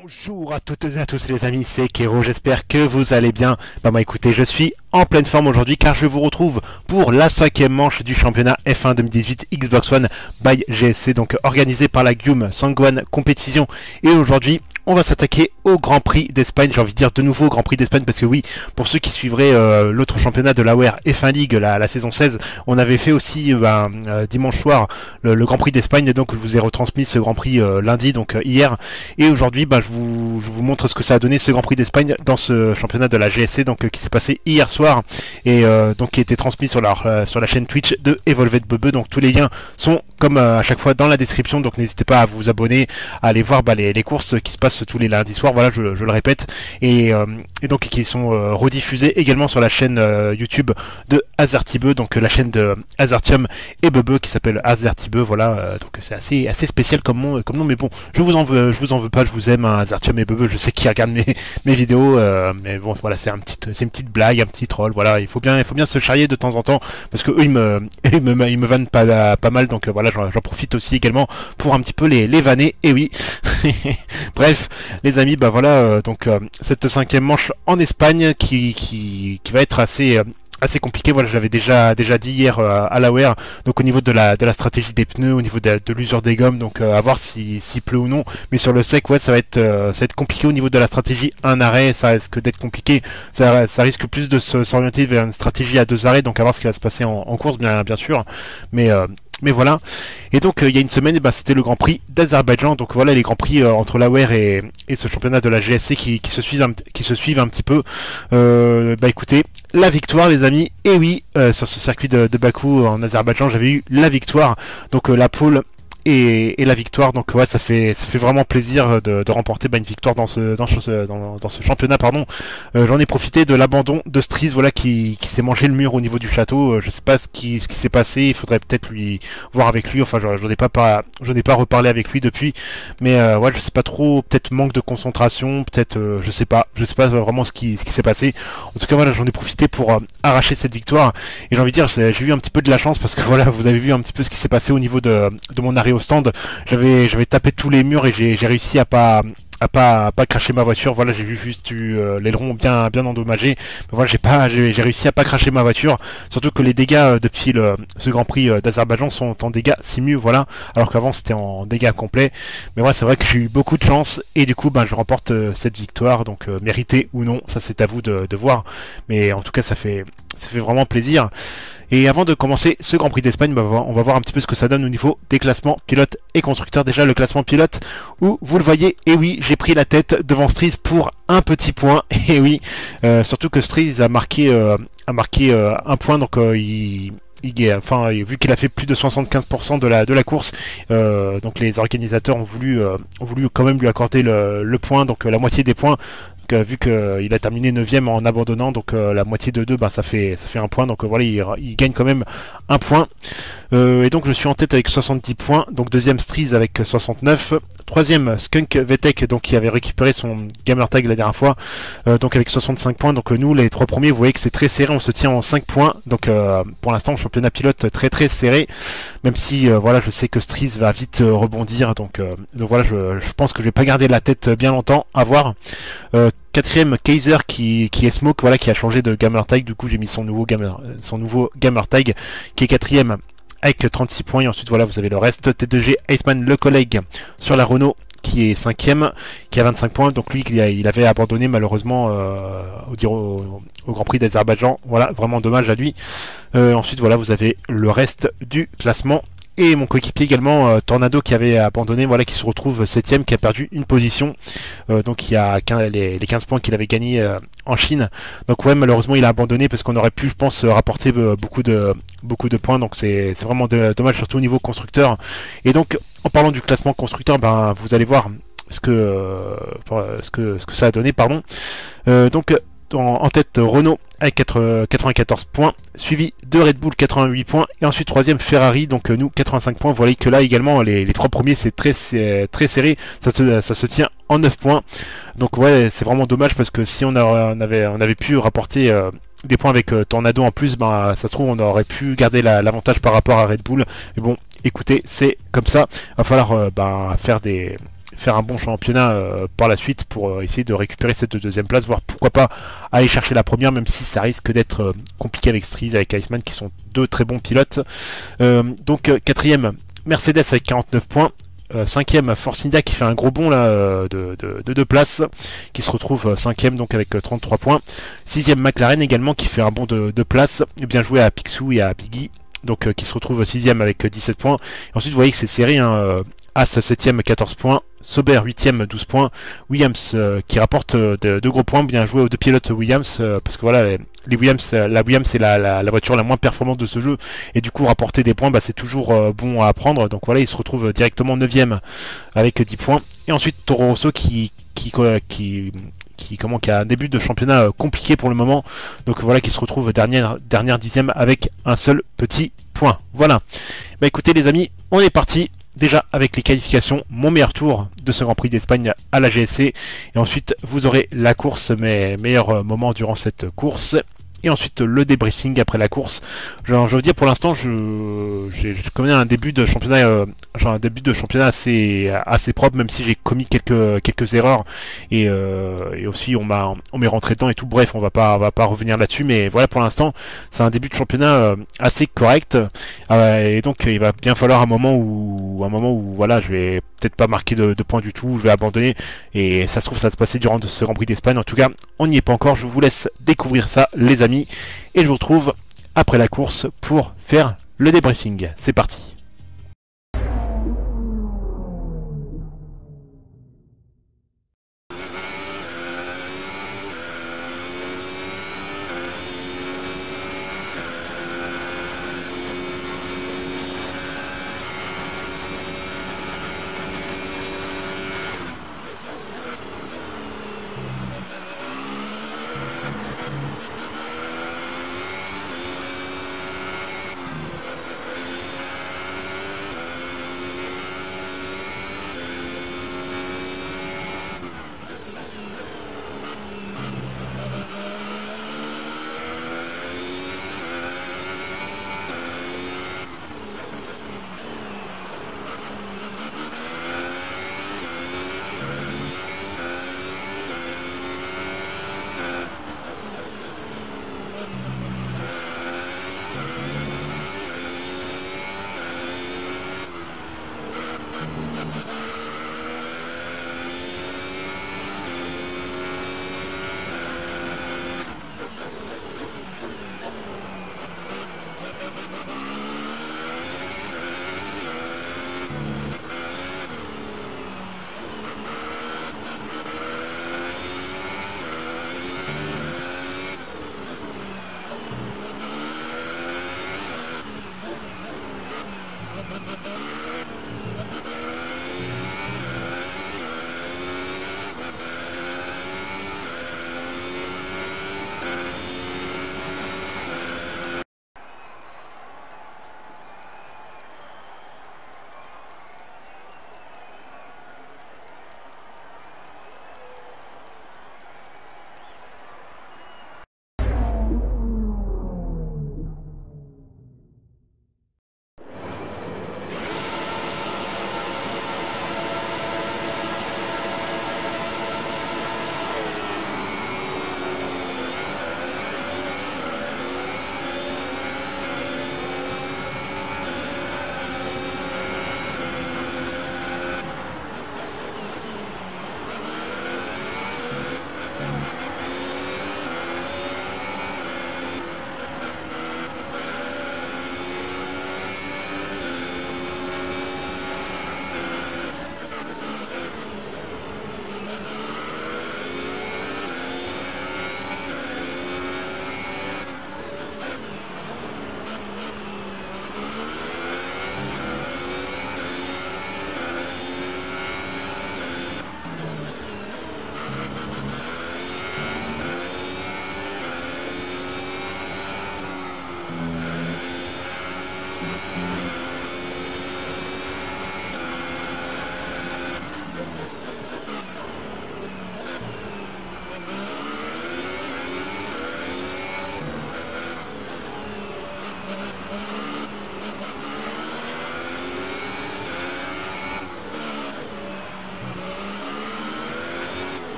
Bonjour à toutes et à tous les amis, c'est Kero, j'espère que vous allez bien. Moi écoutez, je suis en pleine forme aujourd'hui car je vous retrouve pour la 5e manche du championnat F1 2018 Xbox One by GSC, donc organisé par la Guillaume Sangwan Compétition. Et aujourd'hui, on va s'attaquer au Grand Prix d'Espagne, j'ai envie de dire de nouveau au Grand Prix d'Espagne parce que oui, pour ceux qui suivraient l'autre championnat de l'AWARE F1 League, la saison 16, on avait fait aussi dimanche soir le Grand Prix d'Espagne et donc je vous ai retransmis ce Grand Prix lundi, donc hier. Et aujourd'hui, je vous montre ce que ça a donné ce Grand Prix d'Espagne dans ce championnat de la GSC, donc qui s'est passé hier soir et donc qui a été transmis sur la chaîne Twitch de Evolved Bebe. Donc tous les liens sont comme à chaque fois dans la description, donc n'hésitez pas à vous abonner, à aller voir les courses qui se passent tous les lundis soirs, voilà, je le répète, et donc qui sont rediffusées également sur la chaîne YouTube de Azertibeu, donc la chaîne de Azertium et Bebe qui s'appelle Azertibeu, voilà, donc c'est assez spécial comme nom, mais bon, je vous en veux pas, je vous aime, hein, Azertium et Bebe, je sais qui regarde mes vidéos, mais bon, voilà, c'est une petite blague, un petit troll, voilà, il faut bien se charrier de temps en temps, parce que eux, ils me vannent pas mal, donc voilà, j'en profite aussi également pour un petit peu les vanner, et oui. Bref, les amis, voilà, donc cette 5e manche en Espagne qui va être assez compliqué. Voilà, je l'avais déjà dit hier à l'AWARE, donc au niveau de la stratégie des pneus, au niveau de l'usure des gommes, donc à voir s'il pleut ou non, mais sur le sec, ouais, ça va être compliqué au niveau de la stratégie un arrêt, ça risque d'être compliqué, ça risque plus de s'orienter vers une stratégie à 2 arrêts, donc à voir ce qui va se passer en course, bien sûr, mais voilà. Et donc il y a une semaine, c'était le Grand Prix d'Azerbaïdjan. Donc voilà, les Grands Prix entre l'AWARE et ce championnat de la GSC qui se suivent un petit peu. Écoutez, la victoire les amis, et oui, sur ce circuit de Bakou en Azerbaïdjan, j'avais eu la victoire. Donc la pole et la victoire, donc ouais, ça fait vraiment plaisir de remporter une victoire dans ce championnat, pardon. J'en ai profité de l'abandon de Stries, voilà, qui s'est mangé le mur au niveau du château. Je sais pas ce qui s'est passé, il faudrait peut-être lui voir avec lui, enfin j'en ai pas reparlé avec lui depuis, mais ouais, je sais pas trop, peut-être manque de concentration, peut-être je sais pas vraiment ce qui s'est passé. En tout cas voilà, j'en ai profité pour arracher cette victoire, et j'ai envie de dire, j'ai eu un petit peu de la chance parce que voilà, vous avez vu un petit peu ce qui s'est passé au niveau de mon arrêt au stand. J'avais tapé tous les murs et j'ai réussi à pas cracher ma voiture. Voilà, j'ai juste eu l'aileron bien endommagé, mais voilà, j'ai réussi à pas cracher ma voiture, surtout que les dégâts depuis ce Grand Prix d'Azerbaïdjan sont en dégâts simu, voilà, alors qu'avant c'était en dégâts complets. Mais voilà, c'est vrai que j'ai eu beaucoup de chance et du coup je remporte cette victoire, donc méritée ou non, ça c'est à vous de voir, mais en tout cas ça fait vraiment plaisir. Et avant de commencer ce Grand Prix d'Espagne, on va voir un petit peu ce que ça donne au niveau des classements pilotes et constructeurs. Déjà le classement pilote, où vous le voyez, et oui, j'ai pris la tête devant Stries pour un petit point, et oui, surtout que Stries a marqué un point, donc vu qu'il a fait plus de 75% de la course, donc les organisateurs ont voulu quand même lui accorder le point, donc la moitié des points. Vu qu'il a terminé 9ème en abandonnant, donc la moitié de 2, ça fait un point, donc voilà, il gagne quand même un point. Et donc je suis en tête avec 70 points, donc deuxième Stries avec 69, troisième Skunk Vetek, donc qui avait récupéré son gamer tag la dernière fois, donc avec 65 points. Donc nous les 3 premiers, vous voyez que c'est très serré, on se tient en 5 points, donc pour l'instant championnat pilote très serré, même si voilà, je sais que Stries va vite rebondir, donc voilà, je pense que je vais pas garder la tête bien longtemps, à voir. Quatrième Kaiser qui est Smoke, voilà, qui a changé de gamer tag, du coup j'ai mis son nouveau gamer tag qui est quatrième avec 36 points, et ensuite voilà, vous avez le reste. T2G Iceman, le collègue sur la Renault, qui est 5ème, qui a 25 points, donc lui il avait abandonné malheureusement au Grand Prix d'Azerbaïdjan, voilà, vraiment dommage à lui. Ensuite voilà, vous avez le reste du classement. Et mon coéquipier également, Tornado, qui avait abandonné, voilà, qui se retrouve 7ème, qui a perdu une position. Donc il y a les 15 points qu'il avait gagnés en Chine. Donc ouais, malheureusement il a abandonné parce qu'on aurait pu, je pense, rapporter beaucoup de points. Donc c'est vraiment dommage, surtout au niveau constructeur. Et donc en parlant du classement constructeur, vous allez voir ce que ça a donné, pardon. Donc en tête Renault avec 94 points, suivi de Red Bull 88 points, et ensuite troisième Ferrari, donc nous 85 points. Vous voyez que là également les 3 premiers c'est très serré, ça se tient en 9 points. Donc ouais, c'est vraiment dommage parce que si on avait pu rapporter des points avec Tornado en plus, ça se trouve on aurait pu garder l'avantage par rapport à Red Bull. Mais bon, écoutez, c'est comme ça, il va falloir faire faire un bon championnat par la suite pour essayer de récupérer cette deuxième place, voire pourquoi pas aller chercher la première, même si ça risque d'être compliqué avec Street, avec Iceman, qui sont deux très bons pilotes. Donc quatrième, Mercedes avec 49 points. Cinquième, Force India qui fait un gros bond là, de 2 places, qui se retrouve cinquième donc avec 33 points. Sixième, McLaren également qui fait un bond de 2 places. Bien joué à Picsou et à Biggie, donc qui se retrouve sixième avec 17 points. Et ensuite vous voyez que c'est serré, hein, As 7ème 14 points, Sauber 8ème 12 points, Williams qui rapporte de gros points. Bien joué aux deux pilotes Williams, parce que voilà, les Williams, la Williams c'est la voiture la moins performante de ce jeu, et du coup rapporter des points, bah, c'est toujours bon à apprendre. Donc voilà, il se retrouve directement 9ème avec 10 points. Et ensuite Toro Rosso qui a un début de championnat compliqué pour le moment, donc voilà, qui se retrouve dernière 10ème avec un seul petit point. Voilà, bah écoutez les amis, on est parti déjà avec les qualifications, mon meilleur tour de ce Grand Prix d'Espagne à la GSC, et ensuite vous aurez la course, mes meilleurs moments durant cette course, et ensuite le débriefing après la course. Je veux dire, pour l'instant j'ai commis un début de championnat assez propre, même si j'ai commis quelques erreurs, et aussi on m'est rentré dedans et tout. Bref, on va pas revenir là-dessus, mais voilà, pour l'instant c'est un début de championnat assez correct, et donc il va bien falloir un moment où voilà, je vais peut-être pas marquer de points du tout, je vais abandonner, et ça se trouve ça va se passer durant ce Grand Prix d'Espagne. En tout cas, on n'y est pas encore, je vous laisse découvrir ça les amis, et je vous retrouve après la course pour faire le débriefing. C'est parti.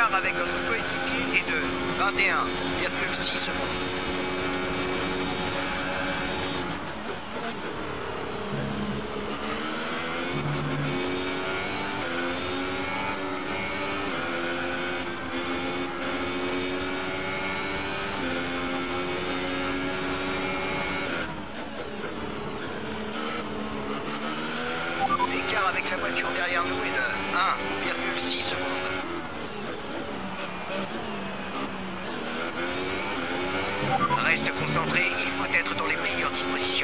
L'écart avec notre coéquipier est de 21,6 secondes. L'écart avec la voiture derrière nous est de 1,6 secondes. Reste concentré, il faut être dans les meilleures dispositions.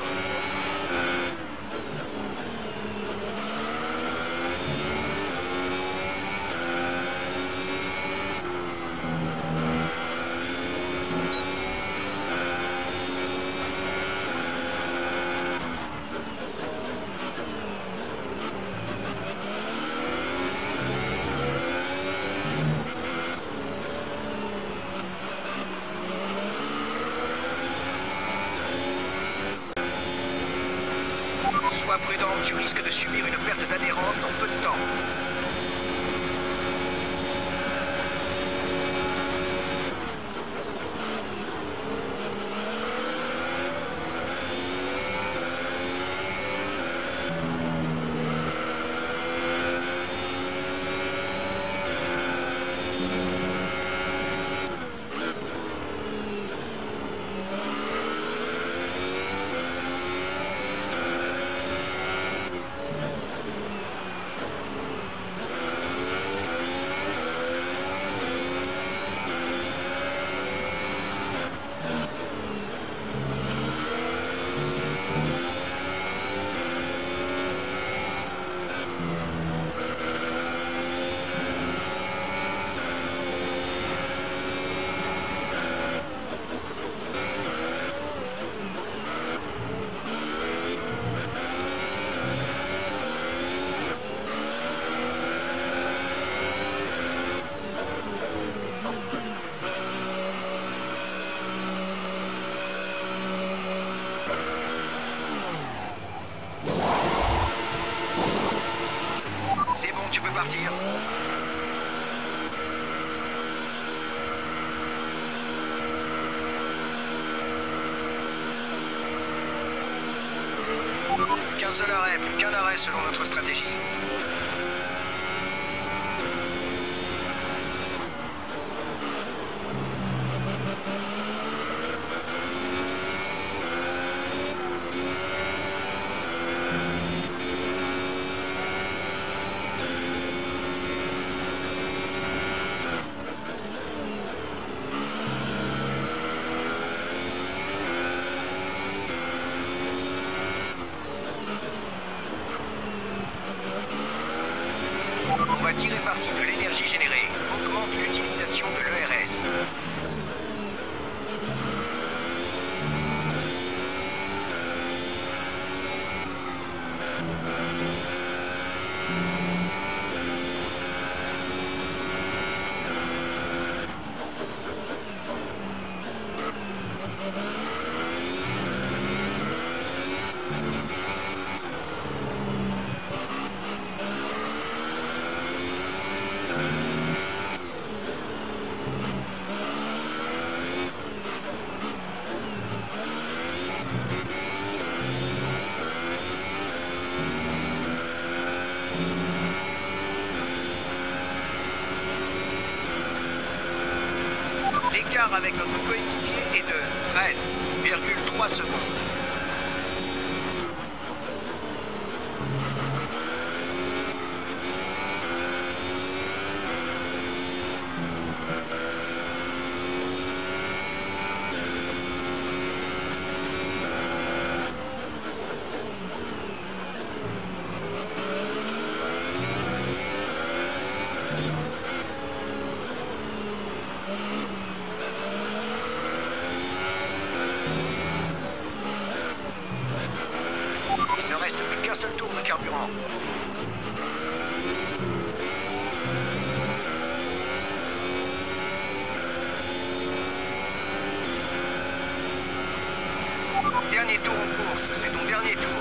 Sois prudent, tu risques de subir une perte d'adhérence dans peu de temps. C'est bon, tu peux partir. Qu'un seul arrêt, plus qu'un arrêt selon notre stratégie. On va tirer parti de l'énergie générée. Augmente l'utilisation de l'ERS. L'écart avec notre coéquipier est de 13,3 secondes. Il ne reste plus qu'un seul tour de carburant. Dernier tour en course, c'est ton dernier tour.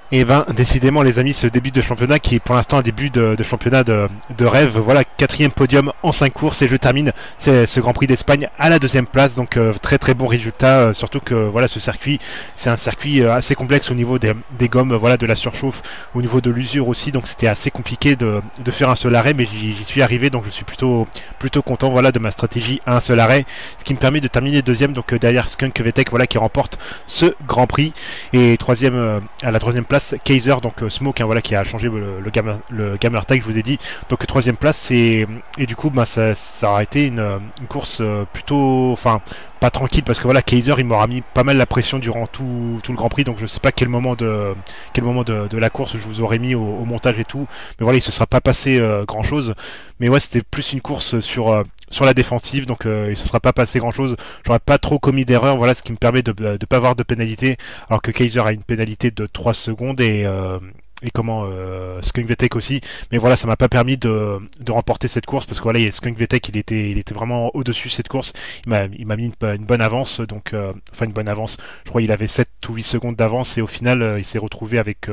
Et ben décidément les amis, ce début de championnat qui est pour l'instant un début de championnat de rêve, voilà, quatrième podium en 5 courses et je termine ce Grand Prix d'Espagne à la deuxième place, donc très très bon résultat, surtout que voilà ce circuit, c'est un circuit assez complexe au niveau des gommes, voilà, de la surchauffe, au niveau de l'usure aussi, donc c'était assez compliqué de faire un seul arrêt, mais j'y suis arrivé, donc je suis plutôt content, voilà, de ma stratégie à un seul arrêt, ce qui me permet de terminer deuxième, donc derrière Skunk Vetek, voilà, qui remporte ce Grand Prix, et troisième à la troisième place Kaiser, donc Smoke, hein, voilà, qui a changé le gamer tag, je vous ai dit, donc troisième place, et du coup bah, ça a été une course plutôt, enfin pas tranquille, parce que voilà, Kaiser il m'aura mis pas mal la pression durant tout le Grand Prix, donc je sais pas quel moment de la course je vous aurais mis au montage et tout, mais voilà, il se sera pas passé grand chose, mais ouais, c'était plus une course sur la défensive, donc il se sera pas passé grand chose, j'aurais pas trop commis d'erreur, voilà, ce qui me permet de pas avoir de pénalité, alors que Kaiser a une pénalité de 3 secondes et comment Skunk Vetek aussi, mais voilà, ça m'a pas permis de remporter cette course, parce que voilà, Skunk Vetek il était vraiment au-dessus cette course, il m'a mis une bonne avance, donc enfin une bonne avance, je crois qu'il avait 7 ou 8 secondes d'avance, et au final il s'est retrouvé avec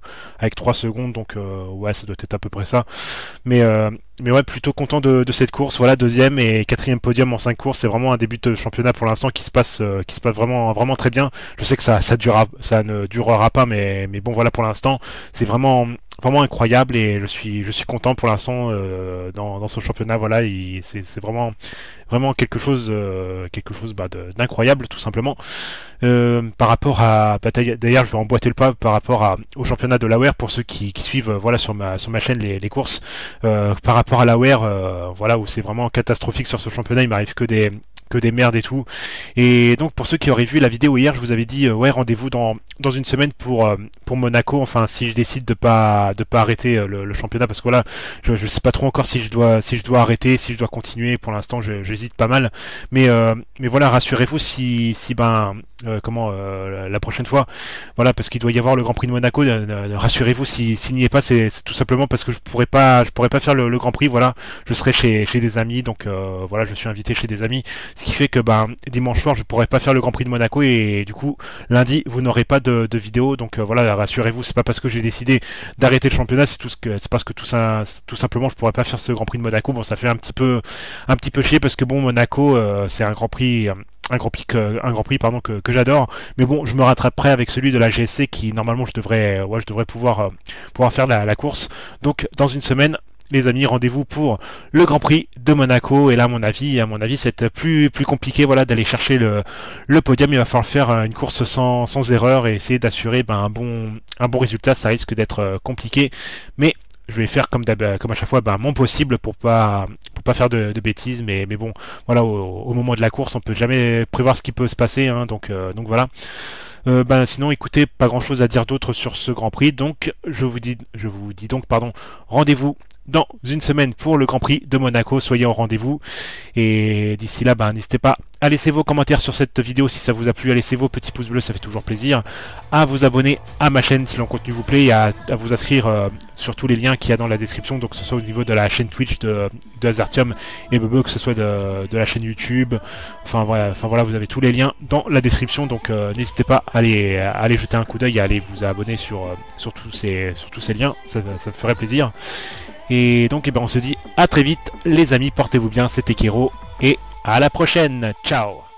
3 secondes, donc ouais, ça doit être à peu près ça, mais ouais, plutôt content de cette course, voilà, deuxième et quatrième podium en 5 courses, c'est vraiment un début de championnat pour l'instant qui se passe vraiment vraiment très bien. Je sais que ça ne durera pas, mais bon, voilà, pour l'instant c'est vraiment incroyable, et je suis content pour l'instant dans ce championnat, voilà, c'est vraiment quelque chose bah, d'incroyable, tout simplement. Par rapport à, bah, d'ailleurs je vais emboîter le pas par rapport au championnat de l'AWARE pour ceux qui suivent, voilà, sur ma chaîne les courses, par rapport à l'AWARE, voilà, où c'est vraiment catastrophique sur ce championnat, il m'arrive que des merdes et tout. Et donc pour ceux qui auraient vu la vidéo hier, je vous avais dit ouais, rendez-vous dans une semaine pour Monaco, enfin si je décide de pas arrêter le championnat, parce que voilà, je sais pas trop encore si je dois arrêter, si je dois continuer. Pour l'instant j'hésite pas mal, mais voilà, rassurez-vous, si la prochaine fois, voilà, parce qu'il doit y avoir le Grand Prix de Monaco, rassurez-vous, s'il n'y est pas, c'est tout simplement parce que je pourrais pas faire le Grand Prix, voilà, je serai chez des amis, donc voilà, je suis invité chez des amis, ce qui fait que dimanche soir je pourrais pas faire le Grand Prix de Monaco, et du coup lundi vous n'aurez pas de vidéo, donc voilà, rassurez-vous, c'est pas parce que j'ai décidé d'arrêter le championnat, c'est parce que tout simplement je pourrais pas faire ce Grand Prix de Monaco. Bon, ça fait un petit peu chier, parce que bon, Monaco c'est un Grand Prix pardon, que j'adore, mais bon, je me rattraperai avec celui de la GSC qui normalement je devrais pouvoir faire la course. Donc dans une semaine, les amis, rendez-vous pour le Grand Prix de Monaco, et là à mon avis c'est plus compliqué, voilà, d'aller chercher le podium. Il va falloir faire une course sans erreur et essayer d'assurer un bon résultat. Ça risque d'être compliqué, mais je vais faire comme à chaque fois mon possible pour pas faire de bêtises, mais bon, voilà, au moment de la course on peut jamais prévoir ce qui peut se passer, hein, donc voilà. Sinon, écoutez, pas grand chose à dire d'autre sur ce Grand Prix, donc je vous dis donc, pardon, rendez-vous dans une semaine pour le Grand Prix de Monaco, soyez au rendez-vous, et d'ici là, n'hésitez pas à laisser vos commentaires sur cette vidéo si ça vous a plu, à laisser vos petits pouces bleus, ça fait toujours plaisir, à vous abonner à ma chaîne si le contenu vous plaît, et à vous inscrire sur tous les liens qu'il y a dans la description, donc que ce soit au niveau de la chaîne Twitch de Azertium et Bebe, que ce soit de la chaîne YouTube, enfin voilà, vous avez tous les liens dans la description, donc n'hésitez pas à aller jeter un coup d'œil, à aller vous abonner sur tous ces liens, ça me ferait plaisir. Et donc on se dit à très vite les amis, portez-vous bien, c'était Kero, et à la prochaine, ciao.